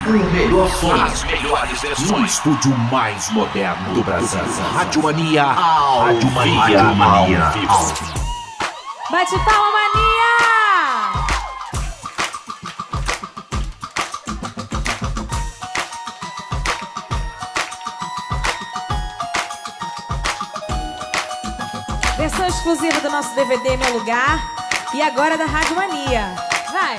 O melhor som, as melhores versões, no estúdio mais moderno do Brasil. Rádio Mania, Rádio Mania, Bate palma, Mania! Versão exclusiva do nosso DVD Meu Lugar. E agora da Rádio Mania. Vai!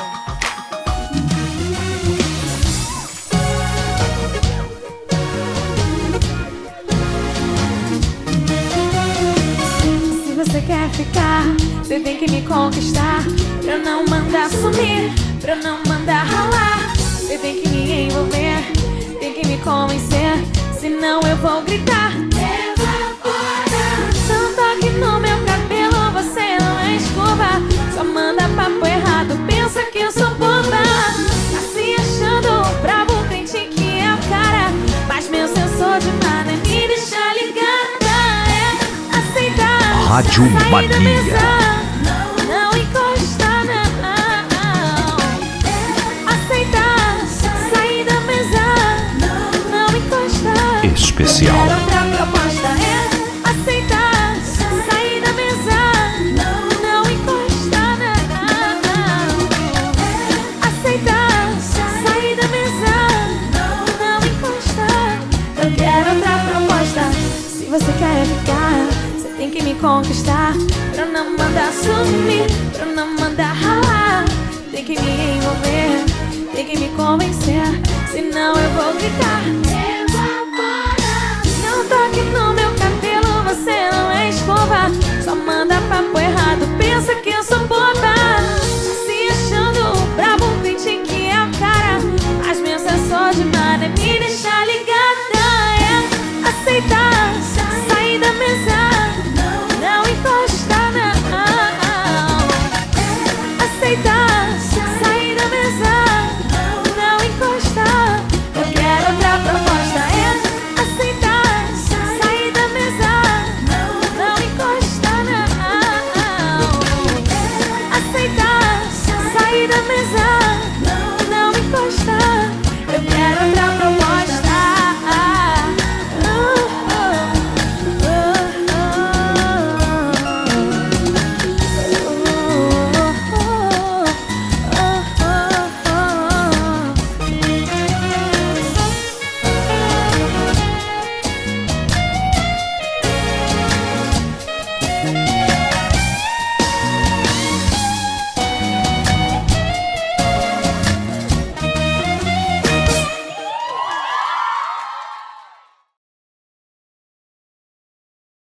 Se você quer ficar, você tem que me conquistar. Pra eu não mandar sumir, pra eu não mandar ralar. Você tem que me envolver, tem que me convencer. Senão eu vou gritar. Evapora! Só toque no meu cabelo, você não é escova. Só manda papo errado, pensa que eu sou boba. Tá se achando bravo, crente que é o cara. Mas meu sensor de mana me deixa ligada. É aceitar, Rádio sair da Mania. mesa, não encostar, não. Aceitar, sair da mesa, não encostar. Especial. Eu quero outra proposta, é aceitar, sair da mesa, não encostar, não. Aceitar, sair da mesa, não encostar. Eu quero outra proposta. Se você quer ficar, você tem que me conquistar. Pra eu não mandar sumir, pra eu não mandar ralar. Tem que me envolver, tem que me convencer. Senão eu vou gritar.